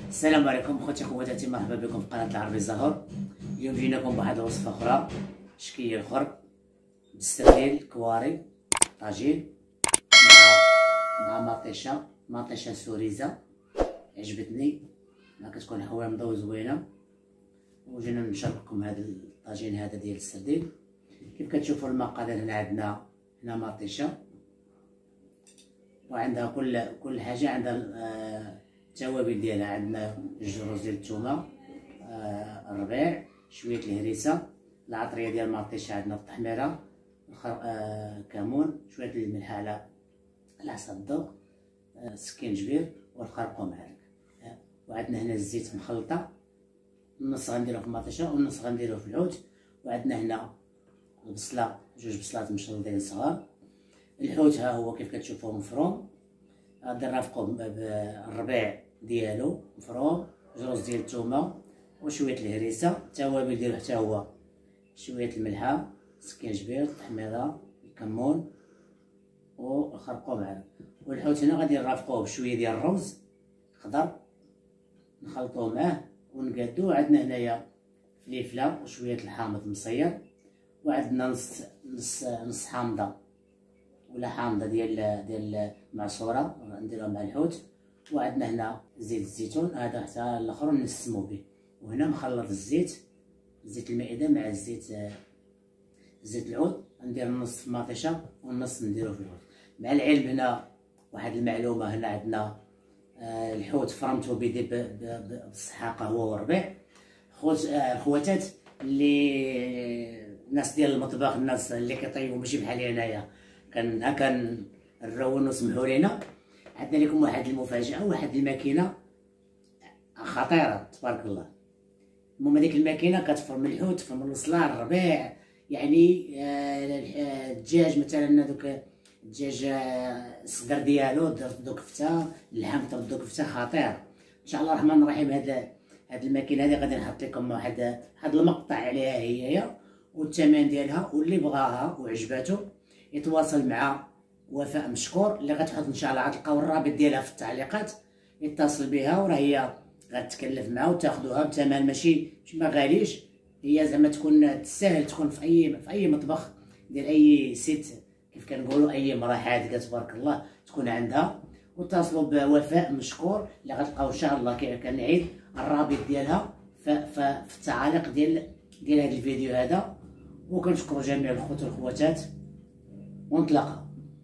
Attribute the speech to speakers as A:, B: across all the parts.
A: السلام عليكم خوتي خواتاتي، مرحبا بكم في قناه العربي الزهور. اليوم جيناكم بواحد الوصفه اخرى، شكيه اخر بالسردين كواري طاجين مع مطيشه سوريزه عجبتني، ما كتكون حوامضه وزوينه. وجينا نشارككم هذا الطاجين هذا ديال السردين. كيف كتشوفوا المقادير، هنا عندنا مطيشه، وعندها كل حاجه، عندها التوابل ديالها. عندنا جوج ديال الثومه، الربيع، شويه الهريسه، العطريه ديال المطيشه، عندنا التحميره، كمون، شويه الملح على حسب الذوق، سكينجبير والخرقوم عارك. وعندنا هنا الزيت مخلطه، النص غنديروه في المطيشه والنص غنديروه في العود. وعندنا هنا البصله، جوج بصلات مشلضين صغار. الحوت ها هو كيف كتشوفوه مفروم، غادي نرافقو بالربيع ديالو مفروم، جوج ديال الثومه وشويه الهريسه، التوابل ديالو حتى هو شويه الملحه، سكينجبير، التحميره، الكمون والخرقوم عارك. والحوت هنا غادي نرافقوه بشويه ديال الرز خضر، نخلطوه معاه ونقادوه. عندنا هنايا فليفله وشويه الحامض مصير، وعندنا نص حامضه ولا حامضه ديال معصوره نديروها مع الحوت. وعندنا هنا زيت الزيتون، هذا حتى الاخر نسمو به. وهنا مخلط زيت المائده مع زيت العود، ندير النص في المطيشه والنص نديرو في العود مع العلم. هنا واحد المعلومه، هنا عندنا الحوت فرمتو بيدي بالصحاقه هو والربيع. خواتات اللي الناس ديال المطبخ، الناس اللي كيطيبوا ماشي بحال انايا كان الرون وسمحوا لينا، عندنا لكم واحد المفاجاه، واحد الماكينه خطيره تبارك الله. المهم هذيك الماكينه كتفرم الحوت، تفرم البصله، الربيع، يعني الدجاج مثلا، هذوك الدجاج الصدر ديالو درتو كفته، اللحم درتو كفته خطير. ان شاء الله الرحمن الرحيم. هاد الماكينه هذه غادي نحط لكم واحد المقطع عليها هي والثمن ديالها، واللي بغاها وعجباتو يتواصل مع وفاء مشكور، اللي غتحط ان شاء الله غتلقاو الرابط ديالها في التعليقات. يتصل بها، وراه هي غتكلف معاه وتاخذوها بثمن ماشي ما غاليش. هي زعما تكون تسهل، تكون في اي مطبخ ديال اي سيت، كيف كنقولوا اي امراه حاذقه تبارك الله تكون عندها. واتصلوا بوفاء مشكور اللي غتلقاو ان شاء الله كنعيد الرابط ديالها في التعاليق ديال هذا الفيديو هذا. وكنشكر جميع الخوت والخواتات، ونتلاقاو.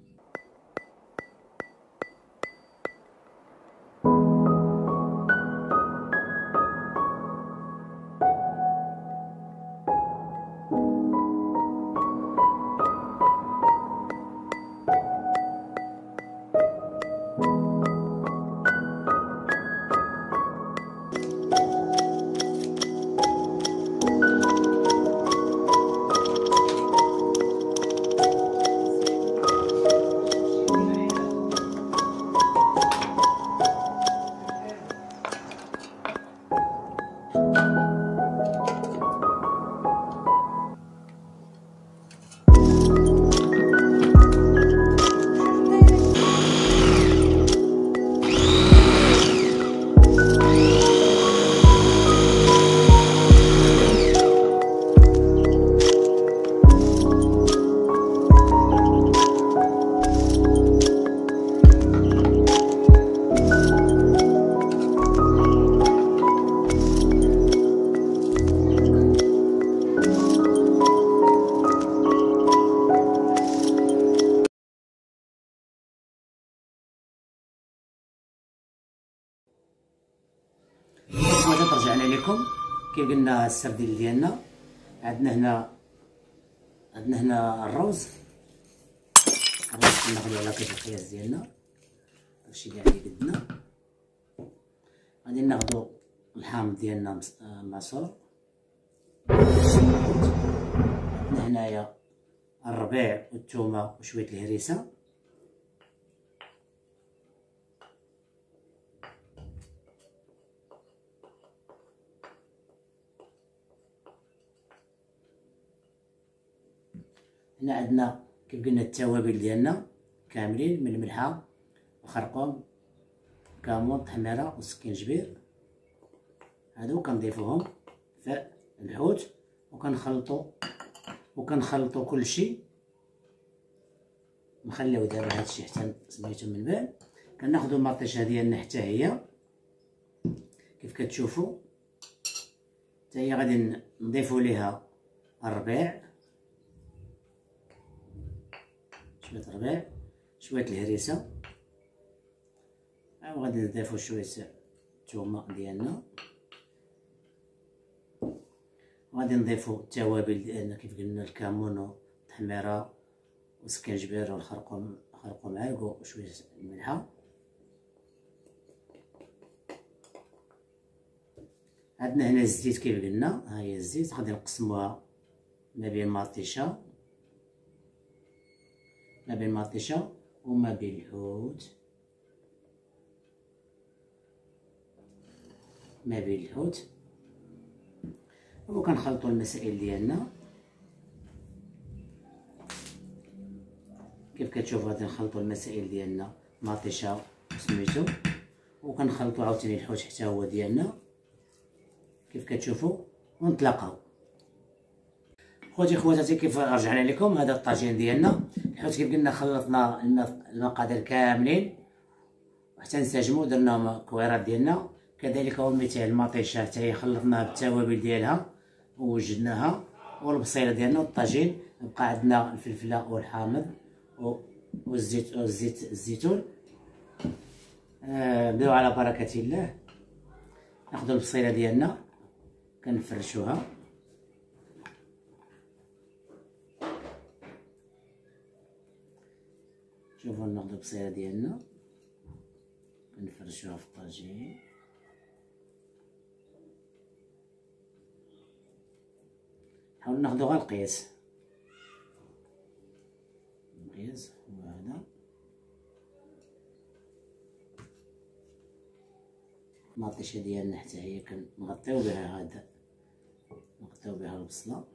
A: رجعنا لكم. كيف قلنا السردين ديالنا، عندنا هنا الروز كناخذو على كيف القياس ديالنا، داكشي اللي عليه قدنا. غادي ناخذو الحامض ديالنا معصور. عندنا هنايا الربيع والثومه وشويه الهريسه. هنا عندنا كيف قلنا التوابل ديالنا كاملين، من الملحه، الخرقوم، كمون، تحميره وسكينجبير هادو كنضيفوهم في الحوت وكنخلطو كلشي. نخليو دابا هادشي حتى سميتو من بعد. كناخدو المطيشه ديالنا حتى هي كيف كتشوفوا، حتى هي غادي نضيفو ليها الربيع، شويه الربيع، شويه الهريسه، وغادي نضيفو شويه الثومه ديالنا، وغادي نضيفو التوابل ديالنا كيف قلنا الكمون والتحميره والسكنجبير والخرقوم عرق وشويه الملحه. عندنا هنا الزيت كيف قلنا، ها هي الزيت غادي نقسموها ما بين المطيشه وما بين الحوت، وكنخلطوا المسائل ديالنا كيف كتشوفوا. غادي نخلطوا المسائل ديالنا مطيشه سميتو، وكنخلطوا عاوتاني الحوت حتى هو ديالنا كيف كتشوفوا، ونتلاقاو. خوتي خواتاتي كيف رجعنا لكم. هذا الطاجين ديالنا الحوت كيف قلنا خلطنا المقادير كاملين وحتى نسجموا درناهم كويرات ديالنا. كذلك هو مثال المطيشه حتى هي خلطناها بالتوابل ديالها ووجدناها، والبصيله ديالنا والطاجين. بقى عندنا الفلفله والحامض الزيتون. نبداو على بركه الله. ناخذ البصيله ديالنا كنفرشوها، شوفوا ناخذ البصيله ديالنا كنفرشوها في الطاجين. نحاول ناخذ غير القياس هو هذا. المطيشه ديالنا حتى هي كنغطيو بها نغطيو بها البصله.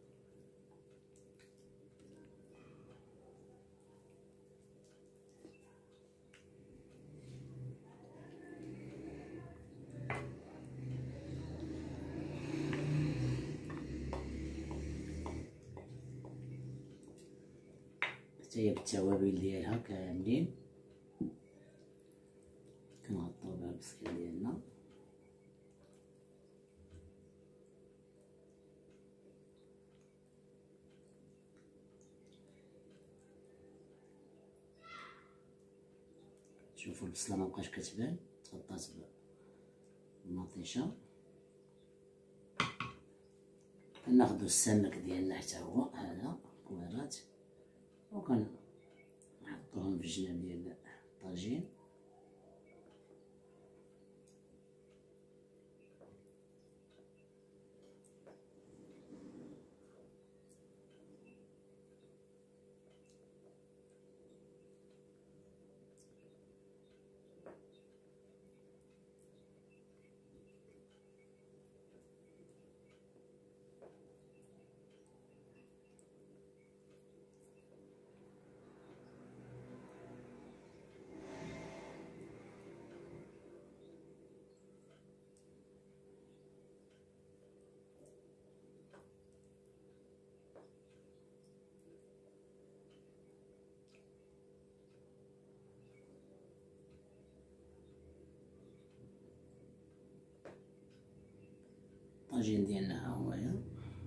A: حتى هي بالتوابل ديالها كاملين كنغطيو بها البصيله ديالنا. شوفوا البصله مبقاش كتبان، تغطات بالمطيشه. كناخدو السمك ديالنا حتى هو هذا كويرات، وكنحطوهم في الجناب ديال الطاجين. الطاجين ديالنا ها هويا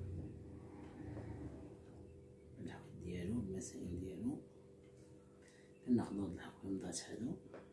A: بالحوت ديالو بالمسائل ديالو. كناخدو هاد الحكومضات هادو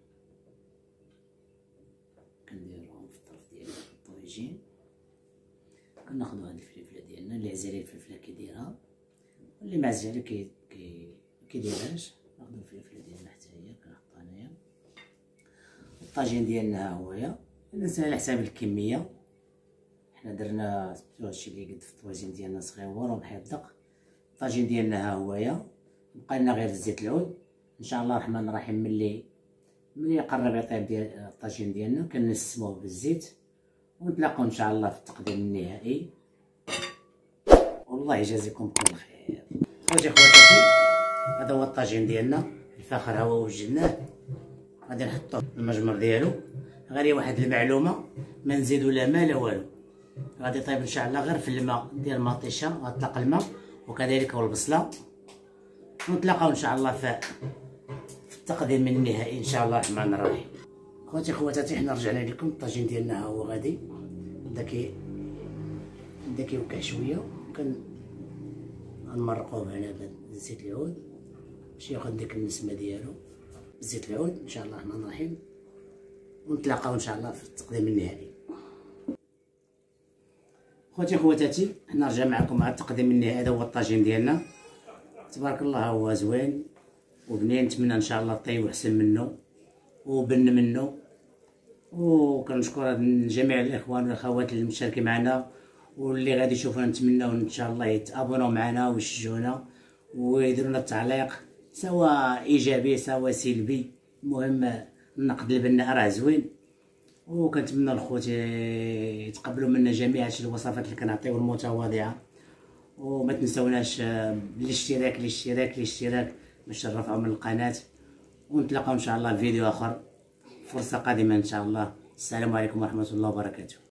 A: كنديروهم في الطرف ديال الطاجين. كناخدو هاد الفلفله ديالنا اللي عزالي الفلفله كيديرها، واللي ما عزالها كيديرهاش. ناخدو الفلفله ديالنا حتى هي كنحطها هنايا. الطاجين ديالنا ها هويا نسال على حساب الكميه. حنا درنا هادشي اللي قد في الطواجين ديالنا صغيور ومحيدق. الطاجين ديالنا ها هويا بقى لنا غير زيت العود ان شاء الله الرحمن الرحيم. ملي يقرب يطيب ديال الطاجين ديالنا كنسموه بالزيت، ونتلاقاو ان شاء الله في التقديم النهائي. والله يجازيكم كل خير. خوتي خواتاتي هذا هو الطاجين ديالنا الفاخر، ها هو وجدناه. غادي نحطو المجمر ديالو. غير واحد المعلومه، ما نزيدو لا ما لا والو. غادي يطيب ان شاء الله غير في الماء ديال المطيشه، غطلق الماء وكذلك البصله. ونتلاقاو ان شاء الله في التقديم النهائي ان شاء الله الرحمن الرحيم. خواتي خواتاتي، حنا رجعنا لكم. الطاجين ديالنا ها هو غادي بدا كيوقع شويه، غنمرقوه هنا بزيت العود باش ياخد ديك النسمه ديالو بزيت العود ان شاء الله الرحمن الرحيم. ونتلاقاو ان شاء الله في التقديم النهائي. خواتي خواتاتي، حنا رجع معكم مع التقديم النهائي. هذا هو الطاجين ديالنا، تبارك الله هو زوين وبنين. نتمنى ان شاء الله طيب وحسن منه وبن منه. وكنشكر جميع الاخوان والاخوات اللي مشاركين معنا واللي غادي يشوفونا. نتمنى ان شاء الله يتابونوا معنا ويشجعونا ويديروا لنا التعليق، سواء ايجابي سواء سلبي. المهم النقد البناء راه زوين. وكنتمنى الخوت يتقبلوا منا جميع هادشي الوصفات اللي كنعطيو المتواضعه. وما تنساوناش الاشتراك باش ترفعوا من القناه. ونتلاقاو ان شاء الله في فيديو اخر، فرصه قادمه ان شاء الله. السلام عليكم ورحمه الله وبركاته.